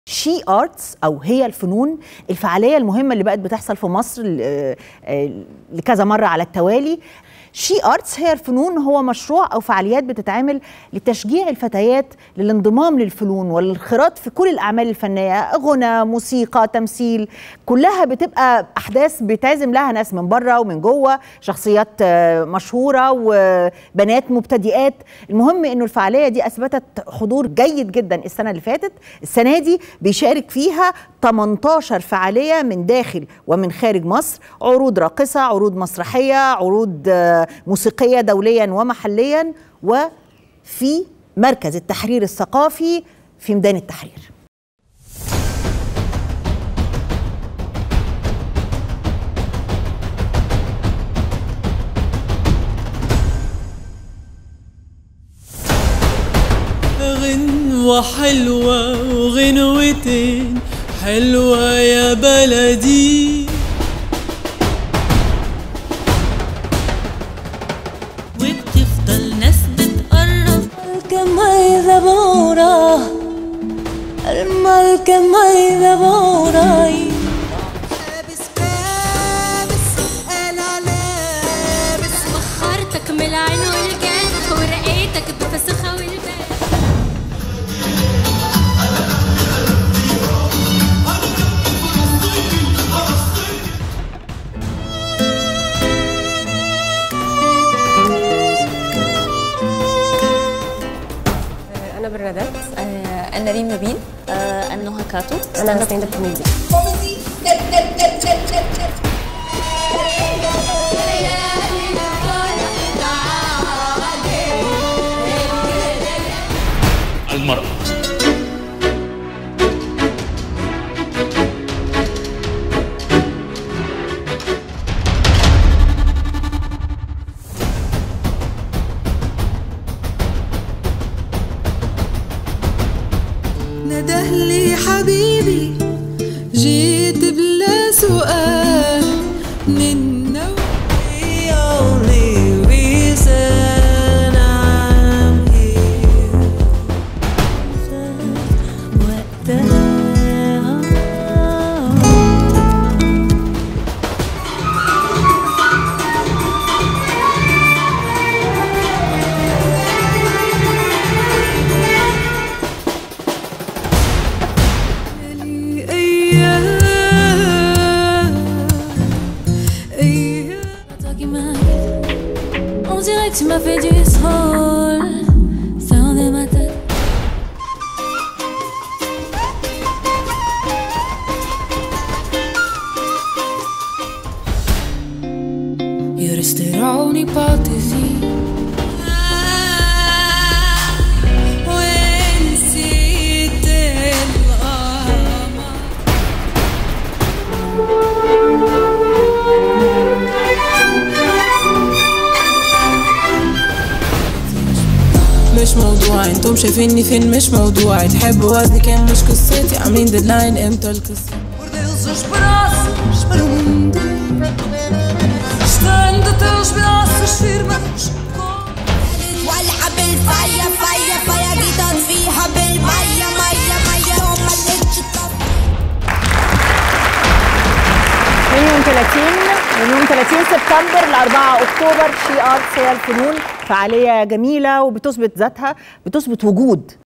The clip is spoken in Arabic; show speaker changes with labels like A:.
A: شي ارتس او هي الفنون، الفعاليه المهمه اللي بقت بتحصل في مصر لكذا مره على التوالي. شي ارتس هي الفنون هو مشروع او فعاليات بتتعمل لتشجيع الفتيات للانضمام للفنون والانخراط في كل الاعمال الفنيه، غنى، موسيقى، تمثيل، كلها بتبقى احداث بتعزم لها ناس من بره ومن جوه، شخصيات مشهوره وبنات مبتدئات. المهم انه الفعاليه دي اثبتت حضور جيد جدا السنه اللي فاتت. السنه دي بيشارك فيها 18 فعاليه من داخل ومن خارج مصر، عروض راقصه، عروض مسرحيه، عروض موسيقية دوليا ومحليا، وفي مركز التحرير الثقافي في ميدان التحرير.
B: غنوة حلوة وغنوتين حلوة يا بلدي،
C: وبتفضل ناس بتقرب. الكمية زبورة، الكمية زبورة، لابس لابس أنا لابس، وخرتك من العين والجاز ورقيتك بالفسخة والباس.
D: أنا برنادات،
E: أنا ريم نبيل،
D: أنا نهى كاتو،
E: أنا ستاند اب كوميدي.
F: المرأة
B: ندهلي حبيبي جيت بلا سؤال من The only reason I'm here.
C: وقتها on dirait que tu m'as fait du sol, ça en est ma tête.
B: Io resterò un'ipotesi. مش موضوعي، انتم شايفيني فين مش موضوعي، تحبوا وزني كان مش قصتي، عاملين ديدلاين امتى القصة. Por-Deus braços para o mundo, estando teus braços firmes.
G: ولع بالفاية فاية فاية جديد فيها بالمية مية مية وما لقيتش
A: من يوم 30 سبتمبر ل 4 اكتوبر شي ارتس هي الفنون، فعاليه جميله وبتثبت ذاتها، بتثبت وجود